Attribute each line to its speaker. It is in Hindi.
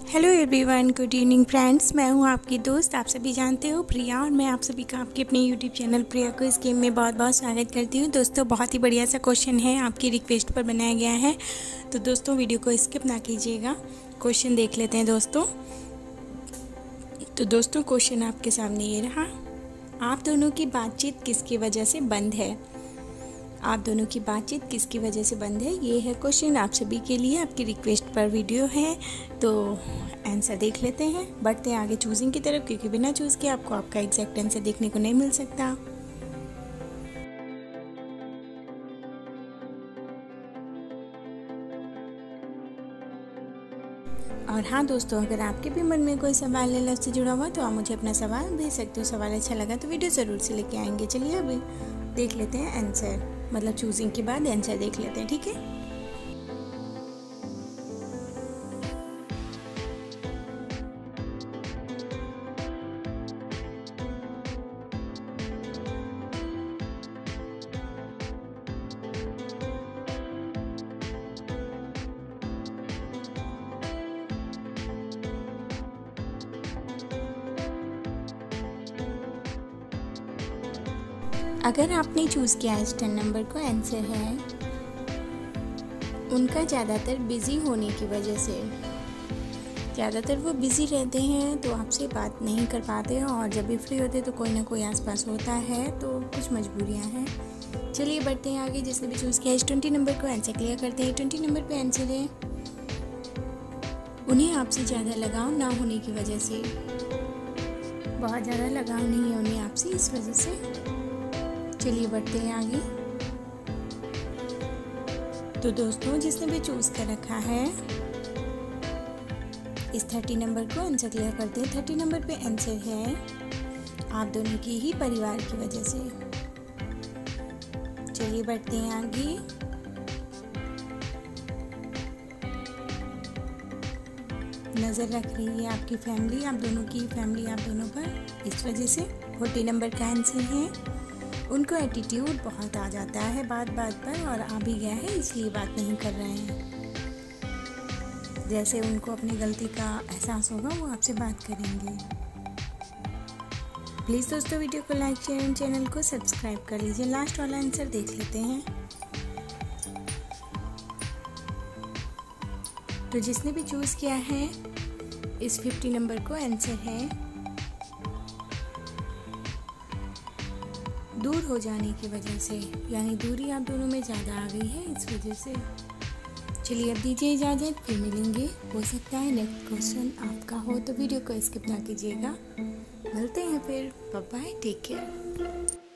Speaker 1: Hello everyone, good evening friends. मैं हूं आपकी दोस्त, आप सभी जानते हो प्रिया, और मैं आप सभी का आपके अपने यूट्यूब चैनल प्रिया को इस गेम में बहुत बहुत स्वागत करती हूं। दोस्तों, बहुत ही बढ़िया सा क्वेश्चन है, आपकी रिक्वेस्ट पर बनाया गया है। तो दोस्तों, वीडियो को स्किप ना कीजिएगा, क्वेश्चन देख लेते हैं दोस्तों। तो दोस्तों, क्वेश्चन आपके सामने ये रहा। आप दोनों की बातचीत किसकी वजह से बंद है? आप दोनों की बातचीत किसकी वजह से बंद है, ये है क्वेश्चन आप सभी के लिए। आपकी रिक्वेस्ट पर वीडियो है, तो आंसर देख लेते हैं। बढ़ते हैं आगे चूजिंग की तरफ, क्योंकि बिना चूज के आपको आपका एग्जैक्ट आंसर देखने को नहीं मिल सकता। और हाँ दोस्तों, अगर आपके भी मन में कोई सवाल है लव से जुड़ा हुआ, तो आप मुझे अपना सवाल भेज सकते हो। सवाल अच्छा लगा तो वीडियो ज़रूर से लेके आएंगे। चलिए अभी देख लेते हैं आंसर, मतलब चूजिंग के बाद आंसर देख लेते हैं, ठीक है। अगर आपने चूज़ किया है इस 10 नंबर को, आंसर है उनका ज़्यादातर बिज़ी होने की वजह से। ज़्यादातर वो बिज़ी रहते हैं, तो आपसे बात नहीं कर पाते हैं, और जब भी फ्री होते हैं तो कोई ना कोई आसपास होता है, तो कुछ मजबूरियां हैं। चलिए बढ़ते हैं आगे। जिसने भी चूज़ किया है इस 20 नंबर को, आंसर क्लियर करते हैं। 20 नंबर पे आंसर है उन्हें आपसे ज़्यादा लगाव ना होने की वजह से। बहुत ज़्यादा लगाव नहीं है उन्हें आपसे, इस वजह से। चलिए बढ़ते हैं आगे। तो दोस्तों, जिसने भी चूज कर रखा है इस 30 नंबर को, आंसर क्लियर करते हैं। 30 नंबर पे आंसर है आप दोनों की ही परिवार की वजह से। चलिए बढ़ते हैं आगे। नज़र रख रही है आपकी फैमिली, आप दोनों की फैमिली आप दोनों पर, इस वजह से। 40 नंबर का आंसर है उनको एटीट्यूड बहुत आ जाता है बात बात पर, और आ भी गया है, इसलिए बात नहीं कर रहे हैं। जैसे उनको अपनी गलती का एहसास होगा, वो आपसे बात करेंगे। प्लीज़ दोस्तों, वीडियो को लाइक शेयर, चैनल को सब्सक्राइब कर लीजिए। लास्ट वाला आंसर देख लेते हैं। तो जिसने भी चूज़ किया है इस 50 नंबर को, आंसर है दूर हो जाने की वजह से, यानी दूरी आप दोनों में ज़्यादा आ गई है, इस वजह से। चलिए अब दीजिए इजाज़त, फिर मिलेंगे। हो सकता है नेक्स्ट क्वेश्चन आपका हो, तो वीडियो को स्किप ना कीजिएगा। मिलते हैं फिर, बाय बाय, टेक केयर।